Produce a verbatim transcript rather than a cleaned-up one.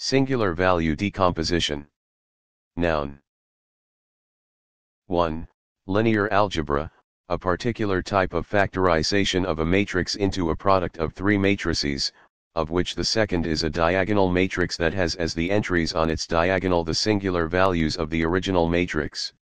Singular value decomposition. Noun. one. Linear algebra, a particular type of factorization of a matrix into a product of three matrices, of which the second is a diagonal matrix that has as the entries on its diagonal the singular values of the original matrix.